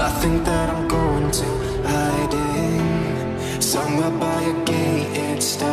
I think that I'm going to hiding somewhere by a gate. It's